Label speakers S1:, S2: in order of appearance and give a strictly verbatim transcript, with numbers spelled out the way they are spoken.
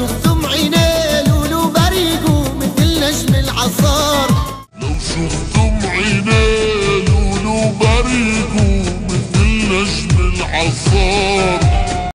S1: شفتم عينيه لولو بريقو مثل نجم العصار.
S2: لو شفتم عينيه لولو بريقو مثل نجم العصار.